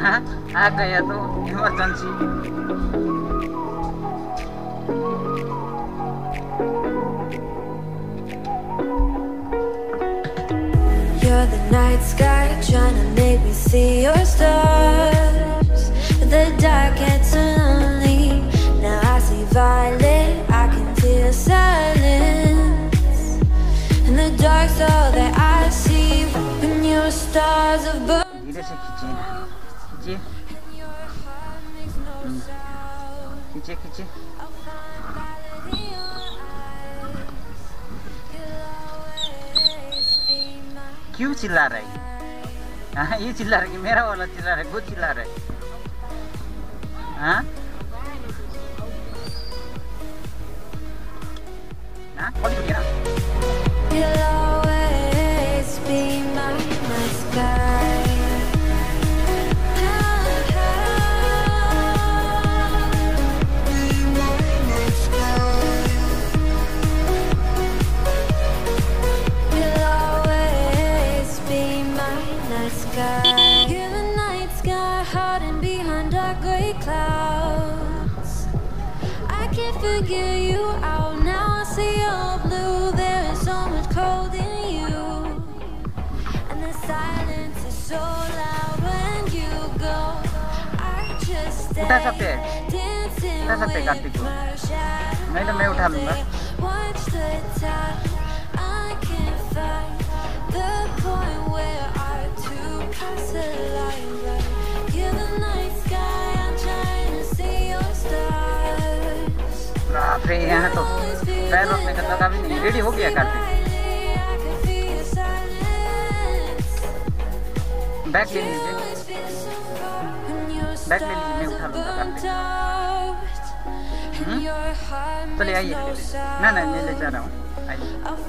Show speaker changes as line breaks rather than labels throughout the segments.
आ गया तो emergency.
You're the night sky trying to make me see your stars. The dark gets so lonely. Now I see violet, I can feel silence. And the dark's all that I see when your stars above.
धीरे से खींचिए ना, खींचिए खींचिए खींचिए। क्यों चिल्ला रहा है? हाँ ये चिल्ला रहा है कि मेरा वाला चिल्ला रहा है, वो चिल्ला रहा है। हाँ हाँ कौन सी ना?
You'll always be my sky. You're the night sky hiding behind dark gray clouds. I can't figure you out now. I see your blue. There is so much cold in you, and the silence is so loud when you go. I just stay dancing with my shadow.
नहीं तो मैं उठा लूँगा।
Watch the tide. I can't find the point where our two paths align. You're the night sky. I'm trying to see your stars.
बाप रे यहाँ तो पैर रखने का जगह भी नहीं। रेडी हो गया कार्तिक? बैग ले लीजिए, बैग ले लीजिए, मैं उठा लूँगा कार्तिक। चलिए आइए, ना ना मैं ले जा रहा हूँ, आइए।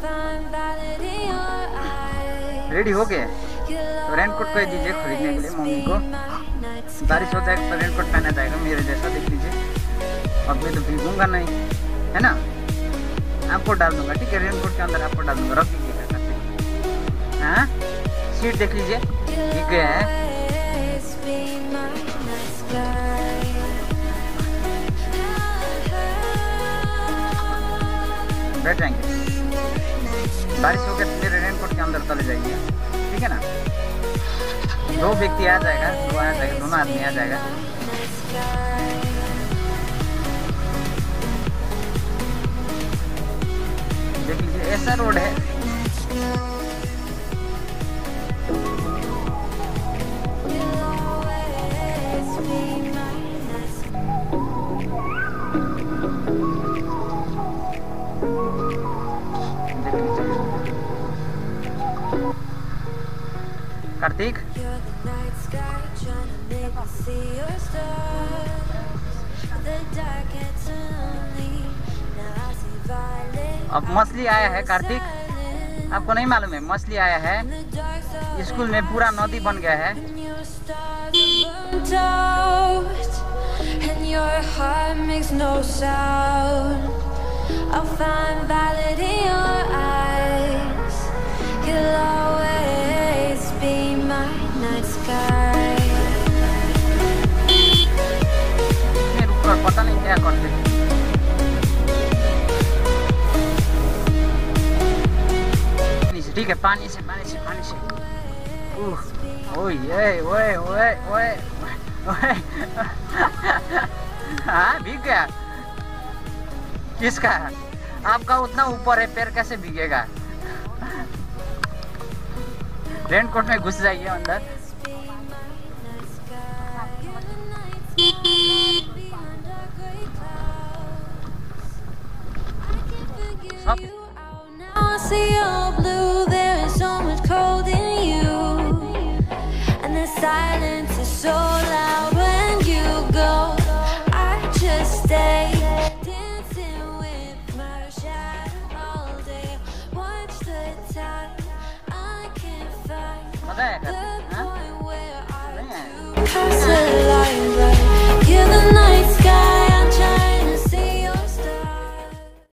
रेडी हो गए तो रेनकोट कह दीजिए खरीदने के लिए मम्मी को। बारिश हो जाएगा तो रेनकोट पहना जाएगा मेरे जैसा, देख लीजिए। अब मैं तो भीगूंगा नहीं, है ना? आपको डाल दूंगा, ठीक है? रेनकोट के अंदर आपको डाल दूंगा, रख दीजिएगा कार्तिक। हाँ सीट देख लीजिए, ठीक है? बैठ जाएंगे। बारिश हो गया तो मेरे रेनकोट के अंदर चले जाइए, ठीक है ना? दो व्यक्ति आ जाएगा, दोनों आदमी आ जाएगा। देख लीजिए ऐसा रोड है। कार्तिक अब मछली आया है कार्तिक, आपको नहीं मालूम है? मछली आया है, स्कूल में पूरा नदी बन गया है। पता नहीं क्या करते। ठीक है, पानी से ओए ओए ओए ओए हाँ भीग गया। किसका? आपका उतना ऊपर है, पैर कैसे भीगेगा? रेनकोट में घुस जाइए अंदर।
Silence is so loud when you go. I just stay dancing with my shadow all day. Watch the tide. I can't find the